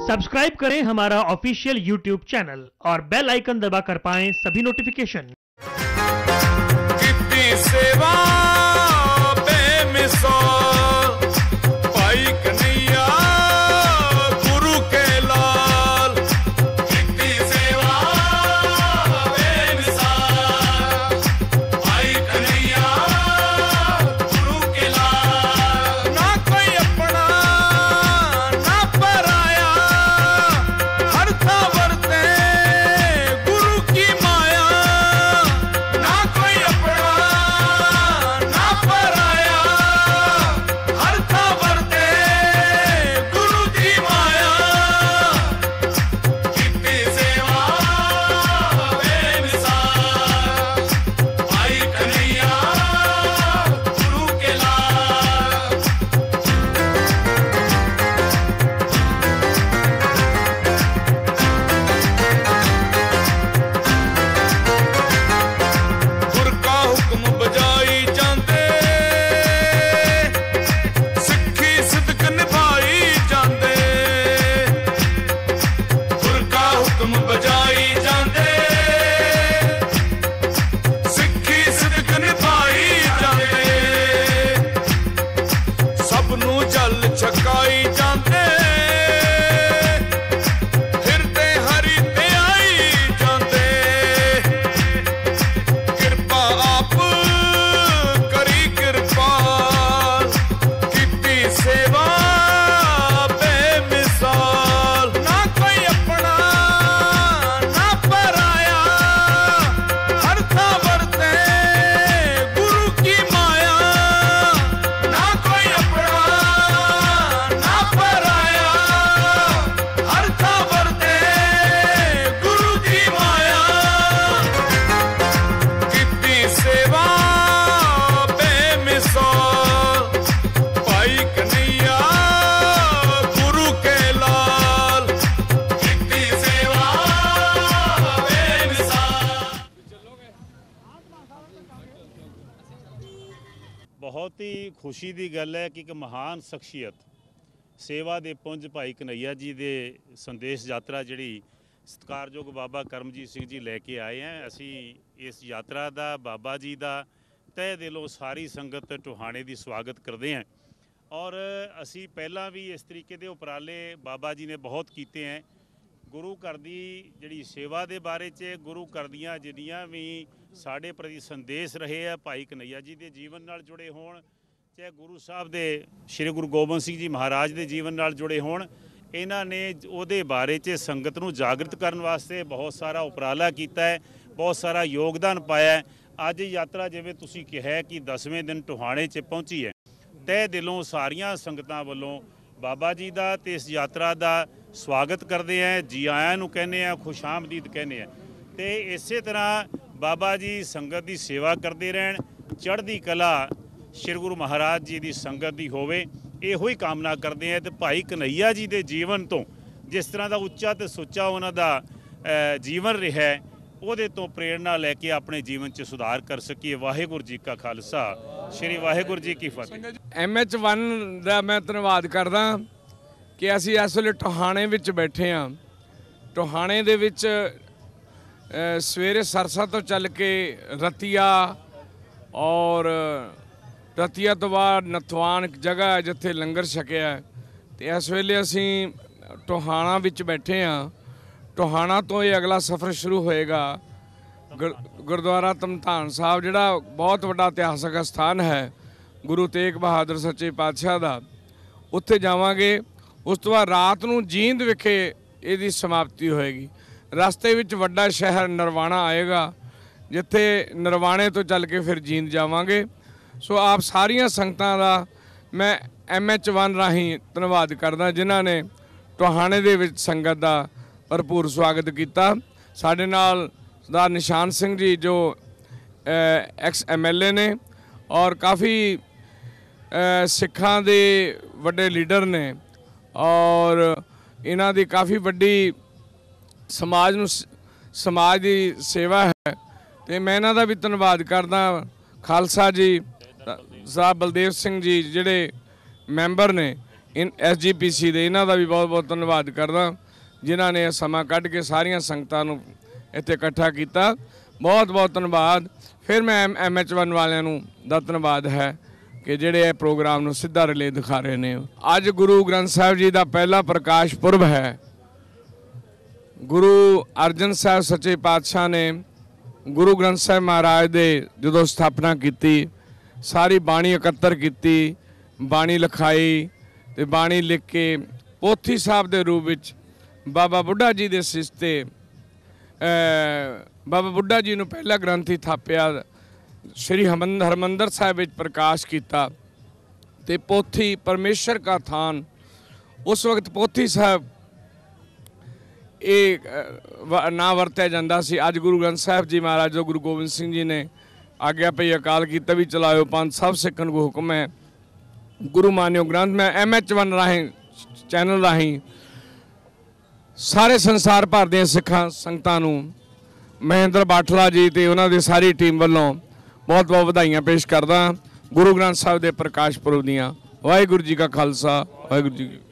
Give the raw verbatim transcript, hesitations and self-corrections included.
Subscribe करें हमारा official YouTube channel और बेल आइकन दबाकर पाएं सभी नोटिफिकेशन। कितनी सेवा बेमिसाल भाई कन्हैया गुरु के लाल। कितनी सेवा बेमिसाल भाई कन्हैया गुरु के लाल। ना कोई अपना ना पराया हर था वरते गुरु की माया। ना कोई अपना ना पराया हर था वरते गुरु की माया। कितनी सेवा बेमिसाल भाई कन्हैया गुरु के लाल। गुर का हुक्म बजाई जांदे सिक्खी सिद्क निभाई जांदे। गुर का हुक्म बजाई जांदे सिक्खी सिद्क निभाई जांदे। सब नूं जल छकाई जांदे हिरदे हरि ते आई जांदे। किरपा आप करी किरपाल कितनी सेवा बेमिसाल। ना कोई अपना ना पराया हर था वरते गुरु की माया। ना कोई अपना ना पराया हर था वरते गुरु की माया। कितनी सेवा बेमिसाल भाई कन्हैया गुरु के लाल। कितनी सेवा बेमिसाल। बहुत ही खुशी की गल है कि एक महान शख्सियत सेवा के पुंज भाई कन्हैया जी के संदेश यात्रा जी सत्कारयोग बाबा करमजीत सिंह जी लैके आए हैं। असी इस यात्रा का बाबा जी का तह दिलों सारी संगत टोहाने की स्वागत करते हैं। और असी पहला भी इस तरीके के उपराले बाबा जी ने बहुत किए हैं। गुरु घर की जी सेवा के बारे च गुरु घर दियाँ जिन्नियां भी साढ़े प्रति संदेश रहे हैं भाई कन्हैया जी के जीवन नाल जुड़े होण, चाहे गुरु साहब दे श्री गुरु गोबिंद सिंह जी महाराज के जीवन नाल जुड़े होण, इन्हां ने उहदे बारे च संगत नूं जागृत करन वास्ते बहुत सारा उपराला कीता है, बहुत सारा योगदान पाया है। अज यात्रा जिवें तुसीं कहा है कि दसवें दिन टोहाणे च पहुंची है। तह दिलों सारियां संगतां वल्लों बाबा जी का ते इस यात्रा का स्वागत करते हैं, जी आयां नूं कहने हैं, खुश आमदीद कहने हैं। तो इस तरह बाबा जी संगत की सेवा करते रहन, चढ़दी कला श्री गुरु महाराज जी की संगत की होवे, इहो ही कामना करते हैं। तो भाई कन्हैया जी के जीवन तो जिस तरह का उच्चा तो सुच्चा उन्हां दा जीवन रहा है, ਉਹਦੇ ਤੋਂ प्रेरणा लैके अपने जीवन च सुधार कर सकीए। वाहिगुरू जी का खालसा, श्री वाहिगुरू जी की फतेह। एम एच वन का मैं धन्यवाद करदा कि असी इस ਵੇਲੇ टोहाणे विच बैठे हाँ। टोहाणे दे विच सवेरे सरसा तो चल के रतिया और रतिया तो बाद नथवान जगह है जिथे लंगर छकिया है। तो इस वेले असी टोहाणा विच बैठे हाँ। टोहाणा तो ये अगला सफ़र शुरू होएगा। गुर गुरुद्वारा तमतान साहब जिहड़ा बहुत बड़ा इतिहासक स्थान है गुरु तेग बहादुर सच्चे पातशाह का, उत्थे जावांगे। उस तो बाद रात नूं जींद विखे इहदी समाप्ति होएगी। रस्ते विच वड्डा शहर नरवाणा आएगा जिथे नरवाणे तो चल के फिर जींद जावांगे। सो आप सारियां संगतां दा मैं एम एच वन राही धन्यवाद करदा जिन्हां ने टोहाणे दे विच संगत दा भरपूर स्वागत किया। साडे नाल सरदार निशान सिंह जी जो एक्स एम एल ए ने और काफ़ी सिखां दे वड्डे लीडर ने और इन्हां दी काफ़ी वड्डी समाज नूं समाज की सेवा है। तो मैं इन्हां दा भी धन्यवाद करदा। खालसा जी साहब बलदेव सिंह जी जिहड़े मैंबर ने ਇਨ ਐਸ ਜੀ ਪੀ ਸੀ ਦੇ ਇਹਨਾਂ ਦਾ ਵੀ ਬਹੁਤ ਬਹੁਤ ਧੰਨਵਾਦ ਕਰਦਾ ਜਿਨ੍ਹਾਂ ਨੇ ਸਮਾਂ ਕੱਢ ਕੇ ਸਾਰੀਆਂ ਸੰਗਤਾਂ ਨੂੰ ਇੱਥੇ ਇਕੱਠਾ ਕੀਤਾ। ਬਹੁਤ ਬਹੁਤ ਧੰਨਵਾਦ। ਫਿਰ ਮੈਂ ਐਮ ਐਚ ਵਨ ਵਾਲਿਆਂ ਨੂੰ ਦਾ ਧੰਨਵਾਦ ਹੈ ਕਿ ਜਿਹੜੇ ਇਹ ਪ੍ਰੋਗਰਾਮ ਨੂੰ ਸਿੱਧਾ ਰਿਲੇ ਦਿਖਾ ਰਹੇ ਨੇ। ਅੱਜ ਗੁਰੂ ਗ੍ਰੰਥ ਸਾਹਿਬ ਜੀ ਦਾ ਪਹਿਲਾ ਪ੍ਰਕਾਸ਼ ਪੁਰਬ ਹੈ। ਗੁਰੂ ਅਰਜਨ ਸਾਹਿਬ ਸੱਚੇ ਪਾਤਸ਼ਾਹ ਨੇ ਗੁਰੂ ਗ੍ਰੰਥ ਸਾਹਿਬ ਮਹਾਰਾਜ ਦੇ ਜਦੋਂ ਸਥਾਪਨਾ ਕੀਤੀ, ਸਾਰੀ ਬਾਣੀ ਇਕੱਤਰ ਕੀਤੀ, ਬਾਣੀ ਲਿਖਾਈ ਤੇ ਬਾਣੀ ਲਿਖ ਕੇ ਪੋਥੀ ਸਾਹਿਬ ਦੇ ਰੂਪ ਵਿੱਚ ਬਾਬਾ ਬੁੱਢਾ ਜੀ ਦੇ ਸਿਸਤੇ ਬਾਬਾ ਬੁੱਢਾ ਜੀ ਨੂੰ ਪਹਿਲਾ ਗ੍ਰੰਥੀ ਥਾਪਿਆ, ਸ਼੍ਰੀ ਹਰਿਮੰਦਰ ਹਰਿਮੰਦਰ ਸਾਹਿਬ ਵਿੱਚ ਪ੍ਰਕਾਸ਼ ਕੀਤਾ ਤੇ ਪੋਥੀ ਪਰਮੇਸ਼ਰ ਕਾ ਥਾਨ। ਉਸ ਵਕਤ ਪੋਥੀ ਸਾਹਿਬ ਇਹ ਨਾ ਵਰਤਿਆ ਜਾਂਦਾ ਸੀ। ਅੱਜ ਗੁਰੂ ਗ੍ਰੰਥ ਸਾਹਿਬ ਜੀ ਮਹਾਰਾਜ ਜੋ ਗੁਰੂ ਗੋਬਿੰਦ ਸਿੰਘ ਜੀ ਨੇ ਆਗਿਆ ਪਈ ਅਕਾਲ ਕੀ ਤਵੀ ਚਲਾਇਓ ਪੰਥ ਸਭ ਸਿੱਖਣ ਨੂੰ ਹੁਕਮ ਹੈ। ਗੁਰੂ ਮਾਨਿਓ ਗ੍ਰੰਥ ਮੈਂ ਐਮ ਐਚ ਵਨ ਰਾਹੀਂ ਚੈਨਲ ਰਾਹੀਂ ਸਾਰੇ ਸੰਸਾਰ ਭਰ ਦੀਆਂ ਸਿੱਖਾਂ ਸੰਗਤਾਂ ਨੂੰ ਮਹਿੰਦਰ ਬਾਠਲਾ ਜੀ ਤੇ ਉਹਨਾਂ ਦੀ ਸਾਰੀ ਟੀਮ ਵੱਲੋਂ ਬਹੁਤ ਬਹੁਤ ਵਧਾਈਆਂ ਪੇਸ਼ ਕਰਦਾ ਗੁਰੂ ਗ੍ਰੰਥ ਸਾਹਿਬ ਦੇ ਪ੍ਰਕਾਸ਼ ਪੁਰਬ ਦੀਆਂ। ਵਾਹਿਗੁਰੂ ਜੀ ਕਾ ਖਾਲਸਾ, ਵਾਹਿਗੁਰੂ ਜੀ ਕੀ